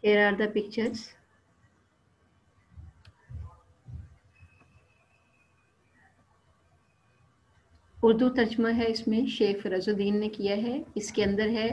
Here are the pictures. Urdu तर्जमा है इसमें, शेख रजुद्दीन ने किया है। इसके अंदर है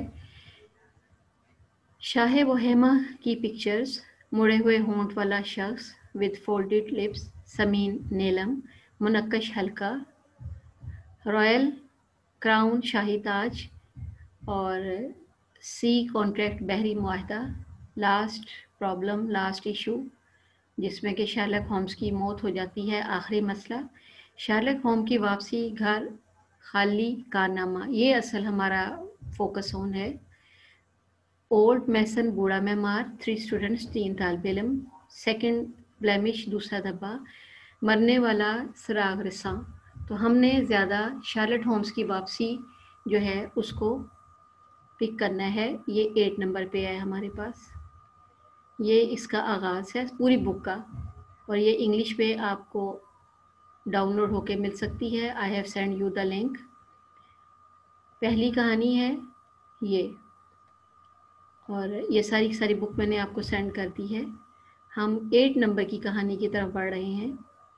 शाह वहेमा की पिक्चर्स, मुड़े हुए होंठ वाला शख्स विद फोल्डेड लिप्स, समीन नीलम, मुनक्कश हल्का, रॉयल क्राउन शाही ताज और सी कॉन्ट्रैक्ट बहरी मुआहदा, लास्ट प्रॉब्लम लास्ट इशू जिसमें कि शार्लक होम्स की मौत हो जाती है, आखिरी मसला, शार्लक होम्स की वापसी, घर खाली, कारनामा। ये असल हमारा फोकस ऑन है। ओल्ड मैसन बूढ़ा मेहमार, 3 स्टूडेंट्स 3 तालिब इल्म, सेकंड ब्लेमिश दूसरा धब्बा, मरने वाला सराग रसां। तो हमने ज़्यादा शार्लट होम्स की वापसी जो है उसको पिक करना है। ये 8 नंबर पे है हमारे पास। ये इसका आगाज़ है पूरी बुक का और ये इंग्लिश पे आपको डाउनलोड होके मिल सकती है। I have send you the link. पहली कहानी है ये और ये सारी की सारी बुक मैंने आपको सेंड कर दी है। हम 8 नंबर की कहानी की तरफ बढ़ रहे हैं।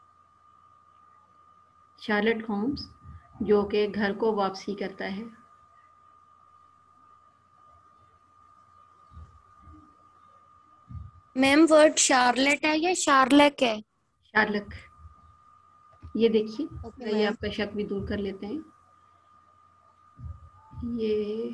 शार्लट होम्स जो कि घर को वापसी करता है। मैम वर्ड शार्लेट है या शार्लक है? शार्लक। ये देखिए, ओके ये मैम। आपका शक भी दूर कर लेते हैं। ये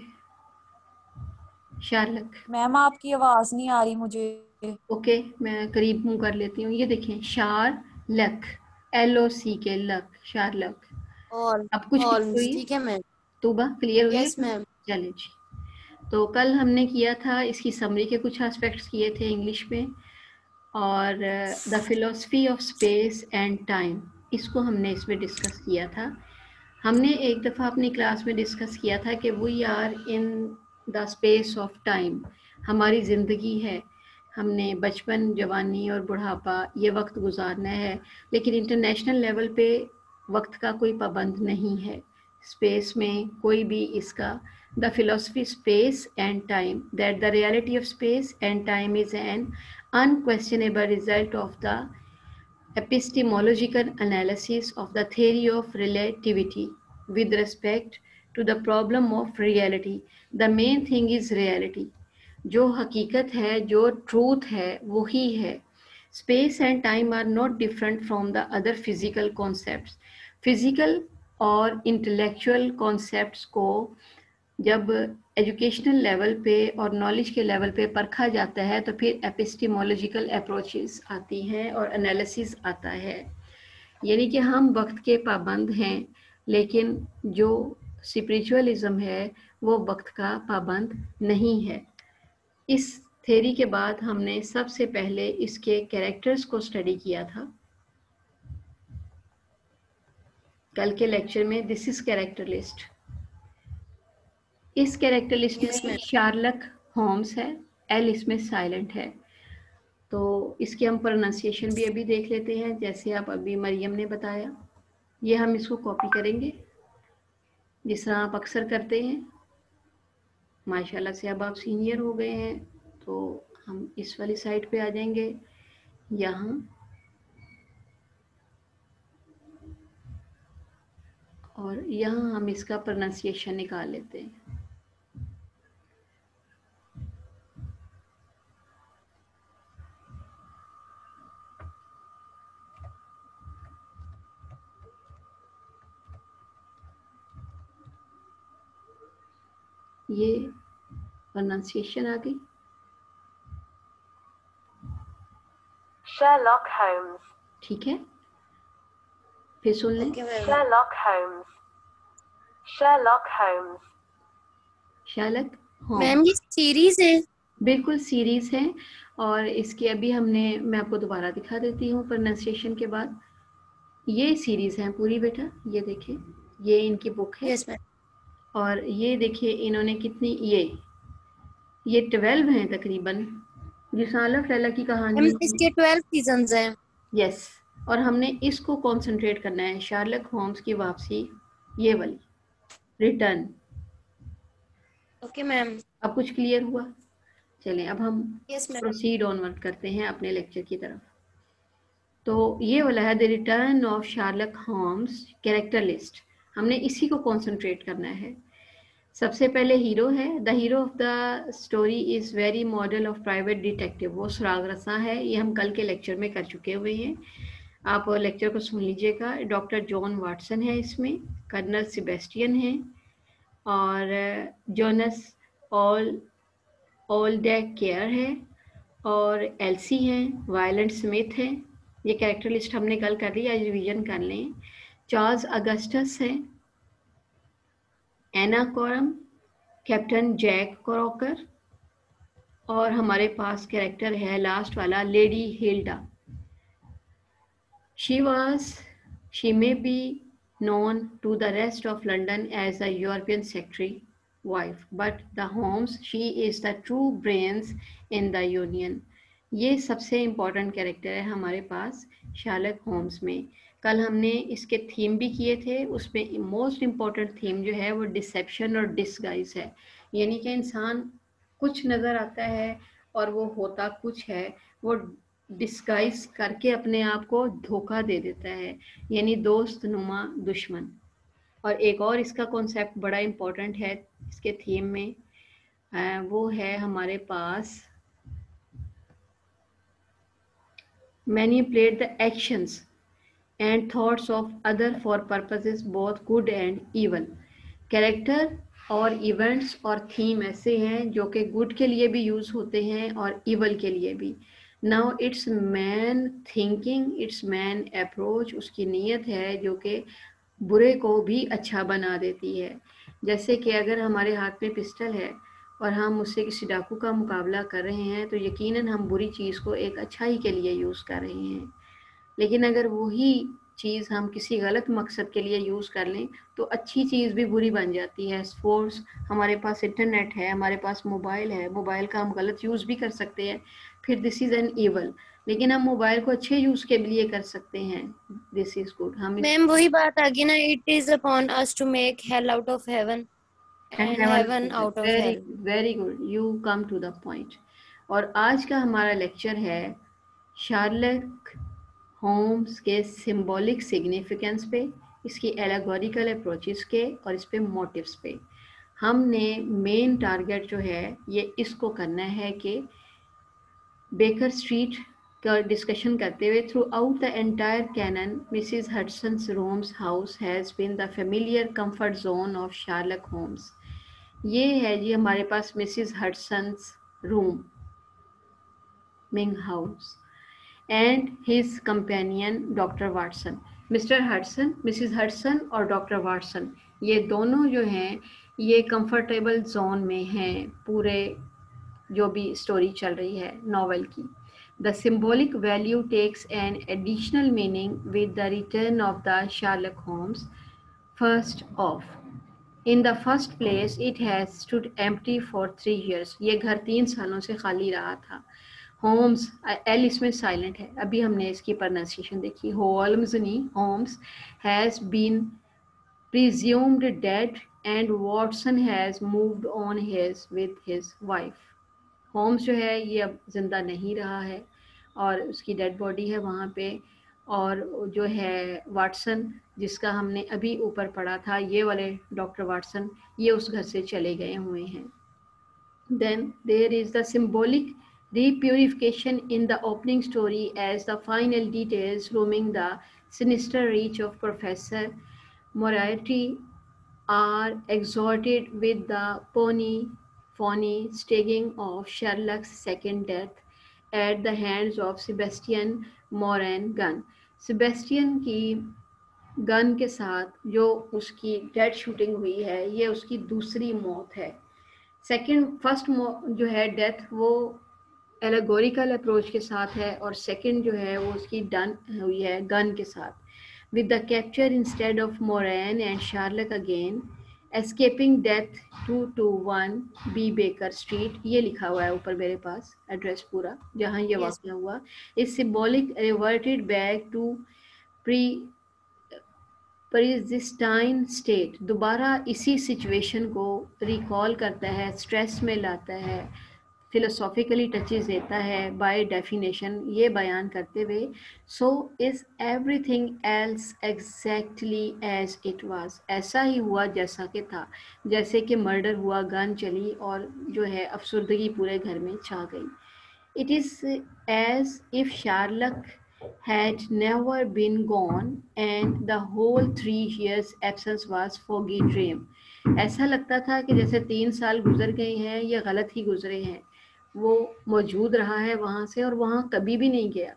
शार्लक। मैम आपकी आवाज नहीं आ रही मुझे। ओके, मैं करीब मुंह कर लेती हूँ। ये देखें, शार्लक, LOC के लक, शार्लक। ऑल अब कुछ क्लियर ऑल्म्स, हुई? ठीक है मैम। तूबा क्लियर हुई है? Yes ma'am. चलिए जी। तो कल हमने किया था, इसकी समरी के कुछ एस्पेक्ट्स किए थे इंग्लिश में, और the philosophy of space and time, इसको हमने इसमें डिस्कस किया था। हमने एक दफ़ा अपनी क्लास में डिस्कस किया था कि we are in the space of time, हमारी ज़िंदगी है, हमने बचपन, जवानी और बुढ़ापा ये वक्त गुजारना है, लेकिन इंटरनेशनल लेवल पे वक्त का कोई पाबंद नहीं है। स्पेस में कोई भी इसका the philosophy space and time, that the reality of space and time is an unquestionable result of the epistemological analysis of the theory of relativity with respect to the problem of reality. The main thing is reality. जो हकीकत है, जो truth है, वही है। Space and time are not different from the other physical concepts. Physical और intellectual concepts को जब एजुकेशनल लेवल पे और नॉलेज के लेवल पे परखा जाता है तो फिर एपिस्टिमोलॉजिकल अप्रोचेस आती हैं और एनालिसिस आता है। यानी कि हम वक्त के पाबंद हैं, लेकिन जो स्पिरिचुअलिज्म है वो वक्त का पाबंद नहीं है। इस थ्योरी के बाद हमने सबसे पहले इसके कैरेक्टर्स को स्टडी किया था कल के लेक्चर में। This is character list. इस कैरेक्टर लिस्ट Yes, में ma'am. शार्लक होम्स है, एल इसमें साइलेंट है। तो इसके हम प्रोनाउंसिएशन भी अभी देख लेते हैं, जैसे आप अभी मरियम ने बताया। ये हम इसको कॉपी करेंगे जिस तरह आप अक्सर करते हैं। माशाल्लाह से अब आप सीनियर हो गए हैं, तो हम इस वाली साइड पे आ जाएंगे, यहाँ, और यहाँ हम इसका प्रोनाउंसिएशन निकाल लेते हैं। ये प्रोनाउंसिएशन आ गई। Sherlock Holmes. ठीक है, फिर सुन लें। Okay, ma'am. Sherlock Holmes. Sherlock Holmes. Sherlock ma'am ये सीरीज है? बिल्कुल सीरीज है, और इसके अभी हमने, मैं आपको दोबारा दिखा देती हूँ प्रोनाउंसिएशन के बाद। ये सीरीज है पूरी बेटा, ये देखिए, ये इनकी बुक है। Yes ma'am. और ये देखिए इन्होंने कितनी, ये 12 हैं तकरीबन। रिसाला फैला की मैम कहानी। इसके 12 सीजन्स हैं। यस, और हमने इसको कंसंट्रेट करना है, शार्लक होम्स की वापसी, ये वाली, रिटर्न। Okay ma'am. अब कुछ क्लियर हुआ? चलें अब हम यस मैम। प्रोसीड ऑनवर्ड करते हैं अपने लेक्चर की तरफ। तो ये वाला है the return of Sherlock Holmes character list. हमने इसी को कॉन्सेंट्रेट करना है। सबसे पहले हीरो है। The hero of the story is very model of private detective. वो सुराग रसा है। ये हम कल के लेक्चर में कर चुके हुए हैं, आप लेक्चर को सुन लीजिएगा। डॉक्टर जॉन वाटसन है इसमें, कर्नल सेबेस्टियन है और जोनस ऑलडेक केयर है और एल्सी हैं, वायलेंट स्मिथ है। ये कैरेक्टर लिस्ट हमने कल कर ली, आज रिवीजन कर लें। चार्ल्स अगस्टस है, एना कोरम, कैप्टन जैक क्रॉकर और हमारे पास कैरेक्टर है लास्ट वाला lady Hilda. She may be known to the rest of London as a European secretary wife, but the Holmes, she is the true brains in the Union. ये सबसे important character है हमारे पास Sherlock Holmes में। कल हमने इसके theme भी किए थे, उसमें मोस्ट इम्पॉर्टेंट थीम जो है वो डिसेप्शन और डिस्गाइज है, यानी कि इंसान कुछ नज़र आता है और वो होता कुछ है, वो डिस्गाइज करके अपने आप को धोखा दे देता है, यानी दोस्त नुमा दुश्मन। और एक और इसका कॉन्सेप्ट बड़ा इम्पोर्टेंट है इसके थीम में, वो है हमारे पास manipulate the actions and thoughts of other for purposes both good and evil. Character और इवेंट्स और थीम ऐसे हैं जो कि गुड के लिए भी यूज़ होते हैं और इवल के लिए भी। Now it's man thinking, it's man approach, उसकी नीयत है जो कि बुरे को भी अच्छा बना देती है। जैसे कि अगर हमारे हाथ में पिस्टल है और हम उससे किसी डाकू का मुकाबला कर रहे हैं तो यकीनन हम बुरी चीज़ को एक अच्छाई के लिए यूज़ कर रहे हैं, लेकिन अगर वही चीज़ हम किसी गलत मकसद के लिए यूज़ कर लें तो अच्छी चीज़ भी बुरी बन जाती है। स्पोर्ट्स, हमारे पास इंटरनेट है, हमारे पास मोबाइल है, मोबाइल का हम गलत यूज़ भी कर सकते हैं, फिर दिस इज़ एन ईवल। लेकिन हम मोबाइल को अच्छे यूज़ के लिए कर सकते हैं, दिस इज़ गुड। हम मैम वही बात आ गई ना, it is upon us to make hell out of heaven and heaven out of very hell. Very good, you come to the point. और आज का हमारा लेक्चर है शार्लक होम्स के सिंबॉलिक सिग्निफिकेंस पे, इसकी एलेगोरिकल अप्रोचेस के और इस पे मोटिव्स पे। हमने मेन टारगेट जो है ये इसको करना है कि बेकर स्ट्रीट का डिस्कशन करते हुए throughout the entire canon Mrs Hudson's rooms house has been the familiar comfort zone of Sherlock Holmes. ये है जी हमारे पास मिसिज हडसन्स रूम, मिंग house, and his companion doctor Watson. Mister Hudson, Mrs Hudson और doctor Watson, ये दोनों जो हैं ये कंफर्टेबल जोन में हैं पूरे जो भी स्टोरी चल रही है नॉवेल की। The symbolic value takes an additional meaning with the return of the Sherlock Holmes. First of, in the first place it has stood empty for 3 years। ये घर 3 सालों से खाली रहा था। होम्स, एल इसमें साइलेंट है, अभी हमने इसकी प्रोनाउंसिएशन देखी, होल्म्स नहीं, Holmes has been presumed dead and Watson has moved on his with his wife. Holmes जो है ये अब जिंदा नहीं रहा है और उसकी डेड बॉडी है वहाँ पे, और जो है वाटसन जिसका हमने अभी ऊपर पढ़ा था, ये वाले डॉक्टर वाटसन, ये उस घर से चले गए हुए हैं। Then there is the symbolic repurification in the opening story as the final details looming the sinister reach of Professor Moriarty are exalted with the phony staging of Sherlock's second death at the hands of Sebastian Moran Gunn। Sebastian की gun के साथ जो उसकी dead shooting हुई है ये उसकी दूसरी मौत है। फर्स्ट जो है डेथ वो एलेगोरिकल अप्रोच के साथ है और सेकंड जो है वो उसकी डन हुई है गन के साथ। With the capture instead of Moran and Sherlock again escaping death 221 B Baker street, ये लिखा हुआ है ऊपर मेरे पास एड्रेस पूरा जहाँ ये वाक़या हुआ। इस symbolic reverted back to pristine state, दोबारा इसी सिचुएशन को रिकॉल करता है, स्ट्रेस में लाता है, फिलोसॉफिकली टचेस देता है बाय डेफिनेशन, ये बयान करते हुए so is everything else exactly as it was, ऐसा ही हुआ जैसा कि था, जैसे कि मर्डर हुआ, गन चली और जो है अफसुर्दगी पूरे घर में छा गई. It is as if Sherlock had never been gone and the whole 3 years absence was foggy dream. ऐसा लगता था कि जैसे 3 साल गुजर गए हैं या गलत ही गुजरे हैं. वो मौजूद रहा है वहाँ से और वहाँ कभी भी नहीं गया.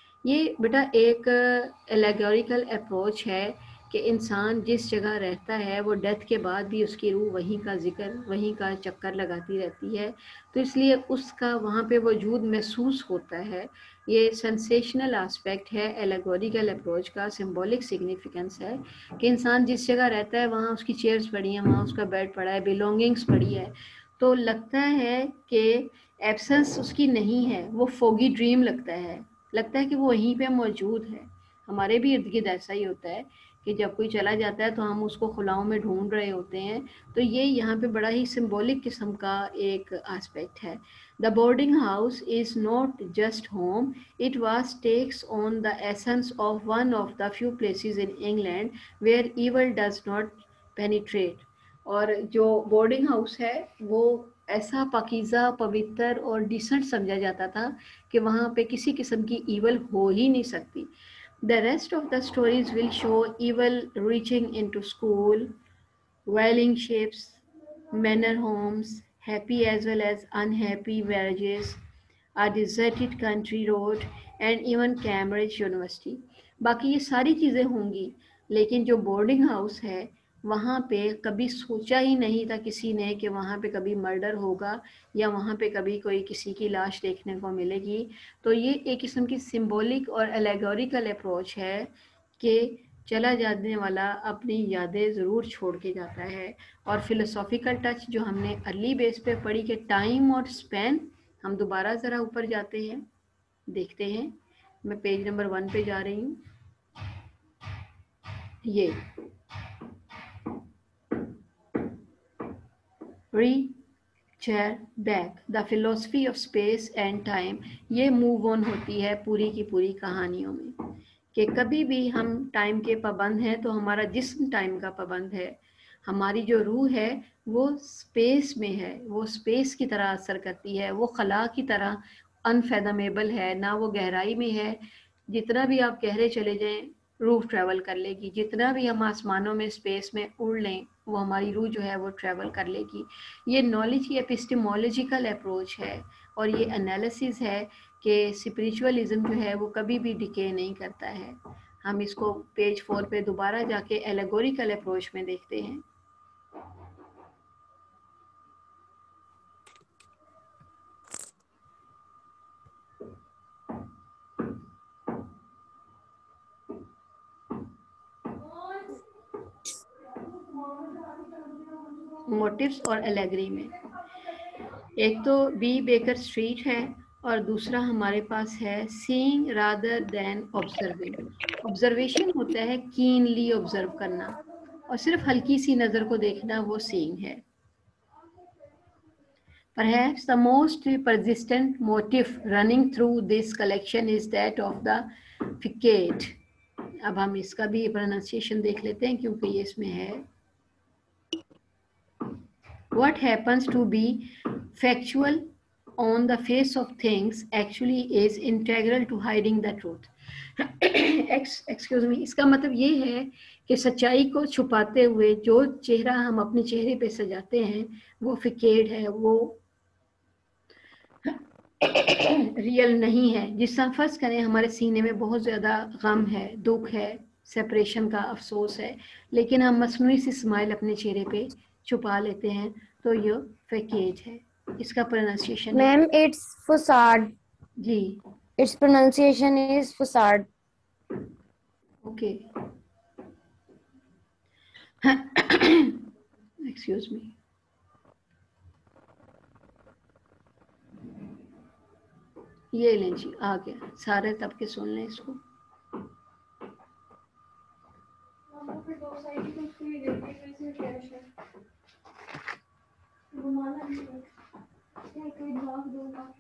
ये बेटा एक एलेगोरिकल अप्रोच है कि इंसान जिस जगह रहता है वो डेथ के बाद भी उसकी रूह वहीं का जिक्र, वहीं का चक्कर लगाती रहती है, तो इसलिए उसका वहाँ पे वजूद महसूस होता है. ये सेंसेशनल एस्पेक्ट है एलेगोरिकल अप्रोच का, सिंबॉलिक सिग्निफिकेंस है कि इंसान जिस जगह रहता है वहाँ उसकी चेयर्स पड़ी हैं, वहाँ उसका बेड पड़ा है, बिलोंगिंग्स पड़ी है, तो लगता है कि एब्सेंस उसकी नहीं है, वो फोगी ड्रीम लगता है कि वो वहीं पे मौजूद है. हमारे भी इर्द गिर्द ऐसा ही होता है कि जब कोई चला जाता है तो हम उसको खुलाओं में ढूंढ रहे होते हैं. तो ये यहाँ पे बड़ा ही सिंबॉलिक किस्म का एक एस्पेक्ट है. The boarding house is not just home, it was takes on the essence of one of the few places in England where evil does not penetrate. और जो बोर्डिंग हाउस है वो ऐसा पाकीज़ा, पवित्र और डिसेंट समझा जाता था कि वहाँ पे किसी किस्म की ईवल हो ही नहीं सकती. The rest of the stories will show evil reaching into school, whaling ships, manor homes, happy as well as unhappy marriages, a deserted country road and even Cambridge University. बाकी ये सारी चीज़ें होंगी, लेकिन जो बोर्डिंग हाउस है वहाँ पे कभी सोचा ही नहीं था किसी ने कि वहाँ पे कभी मर्डर होगा या वहाँ पे कभी कोई किसी की लाश देखने को मिलेगी. तो ये एक किस्म की सिंबॉलिक और एलेगोरिकल अप्रोच है कि चला जाने वाला अपनी यादें ज़रूर छोड़ के जाता है. और फिलोसॉफिकल टच जो हमने अर्ली बेस पे पढ़ी कि टाइम और स्पेन, हम दोबारा ज़रा ऊपर जाते हैं, देखते हैं. मैं पेज नंबर 1 पे जा रही हूँ. ये chair back the philosophy of space and time, ये मूव ऑन होती है पूरी की पूरी कहानियों में कि कभी भी हम टाइम के पाबंद हैं तो हमारा जिस्म टाइम का पाबंद है. हमारी जो रूह है वो स्पेस में है, वो स्पेस की तरह असर करती है, वो खला की तरह अनफेदमेबल है, ना वो गहराई में है. जितना भी आप गहरे चले जाएं रूह ट्रैवल कर लेगी, जितना भी हम आसमानों में स्पेस में उड़ लें वो हमारी रूह जो है वो ट्रैवल कर लेगी. ये नॉलेज की एपिस्टेमोलॉजिकल अप्रोच है और ये एनालिसिस है कि स्पिरिचुअलिज्म जो है वो कभी भी डिके नहीं करता है. हम इसको पेज 4 पे दोबारा जाके एलेगोरिकल अप्रोच में देखते हैं. मोटिव्स और एलेगरी में एक तो बी बेकर स्ट्रीट है और दूसरा हमारे पास है seeing rather than observing. Observation होता है कीनली ऑब्जर्व करना और सिर्फ हल्की सी नज़र को देखना, वो सीइंग है. Perhaps the most persistent motive running through this collection is that of the facade. अब हम इसका भी प्रोनाउंसिएशन देख लेते हैं क्योंकि ये इसमें है. What happens to be factual on the face of things actually is integral to hiding the truth. Excuse me, इसका मतलब ये है कि सच्चाई को छुपाते हुए जो चेहरा हम अपने चेहरे पे सजाते हैं वो फिकेड है, वो रियल नहीं है. जिस तरह फर्ज करें हमारे सीने में बहुत ज़्यादा गम है, दुख है, सेपरेशन का अफसोस है, लेकिन हम मसनूई सी स्माइल अपने चेहरे पे छुपा लेते हैं, तो ये फेकेज है. इसका प्रोनाउंसिएशन मैम इट्स फसाड. जी it's pronunciation is facade. Okay. Excuse me. ये लें जी, आ गया. सारे तबके सुन लें इसको.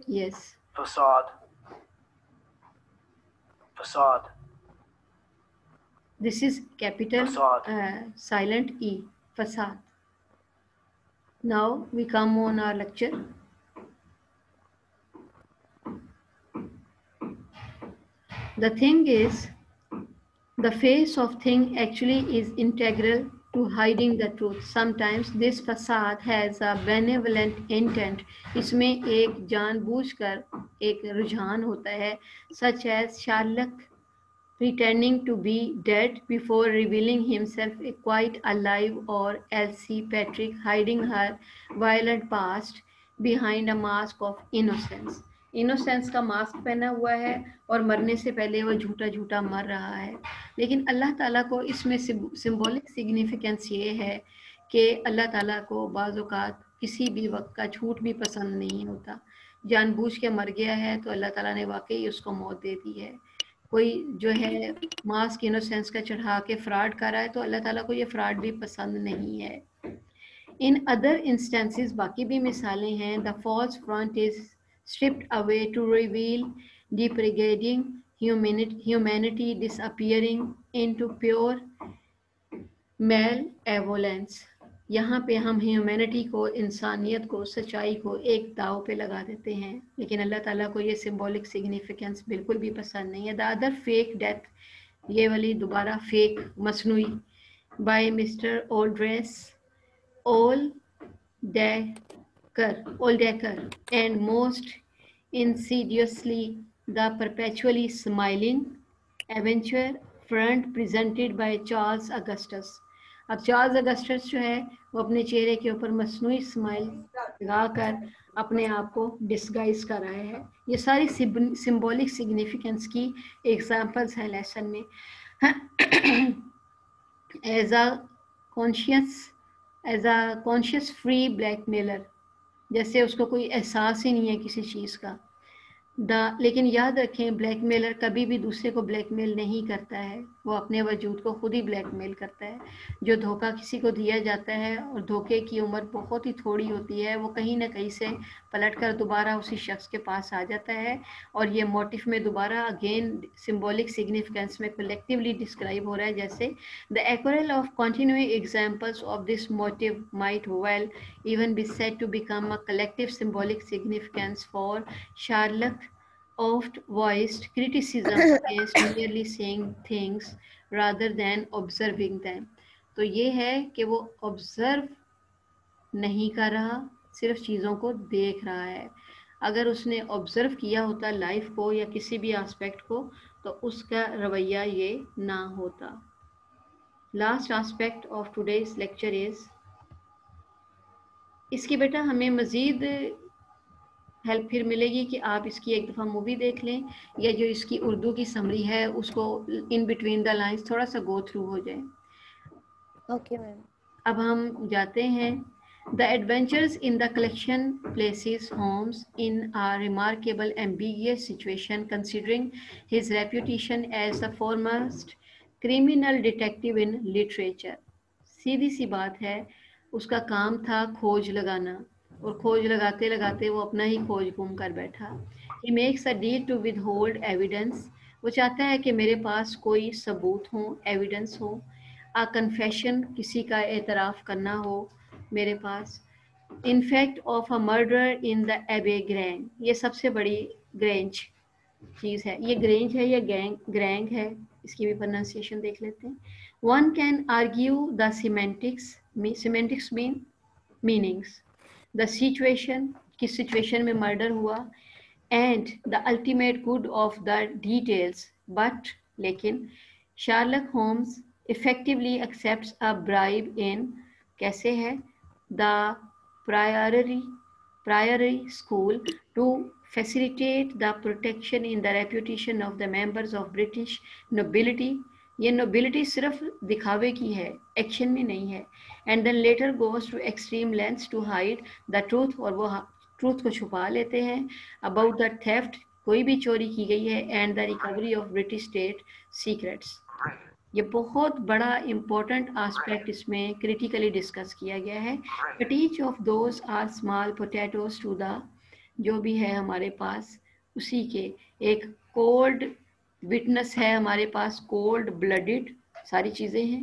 Yes. Facade. Facade. This is capital Facade. silent E. Facade. Now we come on our lecture. The thing is, the face of thing actually is integral to hiding the truth. Sometimes this facade has a benevolent intent. इसमें एक जानबूझकर एक रुझान होता है, such as Sherlock pretending to be dead before revealing himself quite alive, or Elsie Patrick hiding her violent past behind a mask of innocence. Innocence का mask पहना हुआ है और मरने से पहले वो झूठा झूठा मर रहा है. लेकिन अल्लाह ताला को इसमें सिंबॉलिक सिग्निफिकेंस ये है कि अल्लाह ताला को बाज़ औक़ात किसी भी वक्त का झूठ भी पसंद नहीं होता. जानबूझ के मर गया है तो अल्लाह ताला ने वाकई उसको मौत दे दी है. कोई जो है मास्क इनोसेंस का चढ़ा के फ्रॉड कर रहा है तो अल्लाह ताला को ये फ्रॉड भी पसंद नहीं है. इन अदर इंस्टेंसेस बाकी भी मिसालें हैं. The false front is stripped away to reveal degrading humanity disappearing into pure malevolence. यहाँ पे हम ह्यूमैनिटी को, इंसानियत को, सच्चाई को एक दाव पे लगा देते हैं. लेकिन अल्लाह ताला को ये सिंबॉलिक सिग्निफिकेंस बिल्कुल भी पसंद नहीं है. द अदर फेक डेथ, ये वाली दोबारा फेक मसनूई, by mister Oldecker, and most insidiously the perpetually smiling adventure front presented by Charles Augustus. अब चार्ल्स अगस्टस जो है वो अपने चेहरे के ऊपर मसनूई स्माइल लगाकर अपने आप को डिस्गाइज कर रहा है. ये सारी सिंबॉलिक सिग्निफिकेंस की एग्जांपल्स हैं लेसन में. As a conscious free blackmailer, जैसे उसको कोई एहसास ही नहीं है किसी चीज़ का. लेकिन याद रखें, ब्लैकमेलर कभी भी दूसरे को ब्लैकमेल नहीं करता है, वो अपने वजूद को खुद ही ब्लैकमेल करता है. जो धोखा किसी को दिया जाता है और धोखे की उम्र बहुत ही थोड़ी होती है, वो कहीं ना कहीं से पलटकर दोबारा उसी शख्स के पास आ जाता है. और ये मोटिव में दोबारा अगेन सिंबॉलिक सिग्निफिकेंस में कलेक्टिवली डिस्क्राइब हो रहा है. जैसे the accrual of continuing examples of this motive might well even be said to become a collective symbolic significance for Sherlock oft voiced criticism against merely saying things rather than observing them. तो ये है कि वो observe नहीं कर रहा, सिर्फ चीज़ों को देख रहा है. अगर उसने ऑब्जर्व किया होता लाइफ को या किसी भी एस्पेक्ट को तो उसका रवैया ये ना होता. Last aspect of today's lecture is, इसकी बेटा हमें मज़ीद हेल्प फिर मिलेगी कि आप इसकी एक दफ़ा मूवी देख लें या जो इसकी उर्दू की समरी है उसको इन बिटवीन द लाइंस थोड़ा सा गो थ्रू हो जाए. Okay ma'am. अब हम जाते हैं. The adventures in the collection places Holmes in a remarkable ambiguous situation considering his reputation as the foremost criminal detective in literature. सीधी सी बात है, उसका काम था खोज लगाना और खोज लगाते लगाते वो अपना ही खोज गुम कर बैठा. He makes a deal to withhold evidence. वो चाहता है कि मेरे पास कोई सबूत हो, एविडेंस हो. A confession, किसी का एतराफ़ करना हो मेरे पास. In fact of a murder in the Abbey Grange. ये सबसे बड़ी ग्रेंज चीज़ है. ये ग्रेंज है या ग्रैंग है, इसकी भी प्रोनाउंसिएशन देख लेते हैं. One can argue the semantics mean meanings. The situation, किस situation में murder हुआ, and the ultimate good of the details. But लेकिन Sherlock Holmes effectively accepts a bribe in, कैसे है, the priory school to facilitate the protection in the reputation of the members of British nobility. ये nobility सिर्फ दिखावे की है, action में नहीं है. And then later goes to extreme lengths to hide the truth, और वो ट्रूथ को छुपा लेते हैं अबाउट द थेफ्ट, कोई भी चोरी की गई है, and the recovery of British state secrets. ये बहुत बड़ा इम्पोर्टेंट एस्पेक्ट इसमें क्रिटिकली डिस्कस किया गया है. But each of those are small potatoes to the जो भी है हमारे पास उसी के, एक कोल्ड विटनेस है हमारे पास, कोल्ड ब्लडेड सारी चीजें हैं।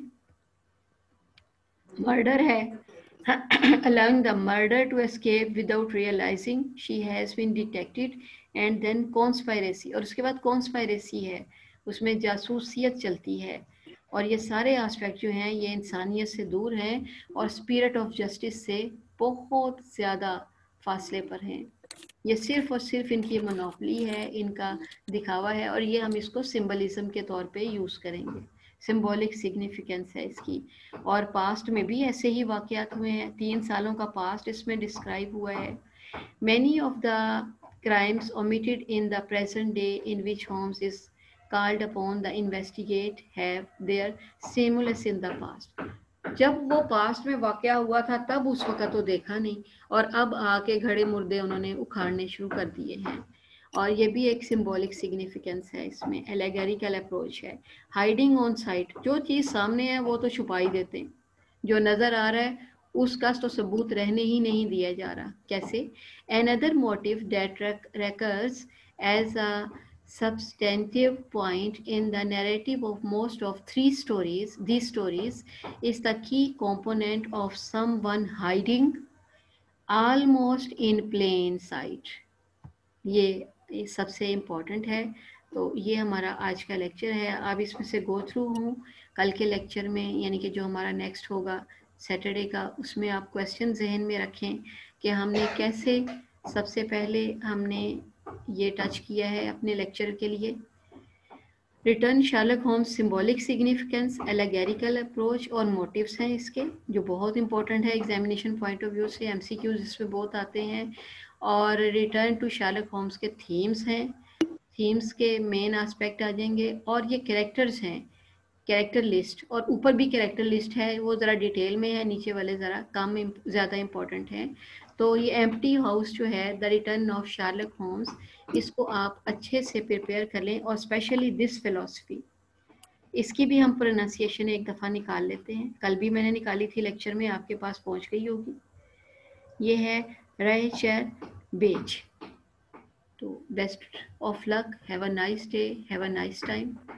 मर्डर है, allowing the murder to escape without realizing she has been detected, and then conspiracy, और उसके बाद conspiracy है, उसमें जासूसियत चलती है, और ये सारे एस्पेक्ट जो हैं ये इंसानियत से दूर हैं और स्पिरिट ऑफ जस्टिस से बहुत ज़्यादा फासले पर हैं। ये सिर्फ और सिर्फ इनकी मोनोपली है, इनका दिखावा है, और ये हम इसको सिंबलिज्म के तौर पे यूज़ करेंगे। सिंबॉलिक सिग्निफिकेंस है इसकी। और पास्ट में भी ऐसे ही वाकयात हुए हैं, 3 सालों का पास्ट इसमें डिस्क्राइब हुआ है। Many of the crimes omitted in the present day in which Holmes is called upon the investigate have their stimulus in the past. जब वो पास्ट में वाकया हुआ था तब उस वक्त तो देखा नहीं, और अब आके घड़े मुर्दे उन्होंने उखाड़ने शुरू कर दिए हैं। और ये भी एक सिंबॉलिक सिग्निफिकेंस है इसमें, एलेगरिकल अप्रोच है। हाइडिंग ऑन साइट, जो चीज़ सामने है वो तो छुपा ही देते हैं, जो नज़र आ रहा है उसका तो सबूत रहने ही नहीं दिया जा रहा। कैसे? Another motive that recurs as a substantive point in the narrative of most of these stories is the key component of someone hiding almost in plain sight. ये सबसे इम्पोर्टेंट है। तो ये हमारा आज का लेक्चर है, अब इसमें से गो थ्रू हूँ। कल के लेक्चर में यानी कि जो हमारा नेक्स्ट होगा सैटरडे का, उसमें आप क्वेश्चन जहन में रखें कि हमने कैसे सबसे पहले हमने ये टच किया है अपने लेक्चर के लिए। Return Sherlock Holmes, symbolic significance, allegorical approach और मोटिव्स हैं इसके, जो बहुत इंपॉर्टेंट है एग्जामिनेशन पॉइंट ऑफ व्यू से। एमसीक्यूज इसमें बहुत आते हैं। और रिटर्न टू शार्लक होम्स के थीम्स हैं, थीम्स के मेन एस्पेक्ट आ जाएंगे। और ये कैरेक्टर्स हैं, कैरेक्टर लिस्ट, और ऊपर भी कैरेक्टर लिस्ट है, वो ज़रा डिटेल में है, नीचे वाले ज़रा कम ज़्यादा इम्पोर्टेंट हैं। तो ये एम्प्टी हाउस जो है, the return of Sherlock Holmes, इसको आप अच्छे से प्रिपेयर कर लें, और स्पेशली दिस फिलॉसफी, इसकी भी हम प्रोनाउंसिएशन एक दफ़ा निकाल लेते हैं। कल भी मैंने निकाली थी, लेक्चर में आपके पास पहुंच गई होगी। ये है रेचर बेच। तो best of luck, have a nice day, have a nice time.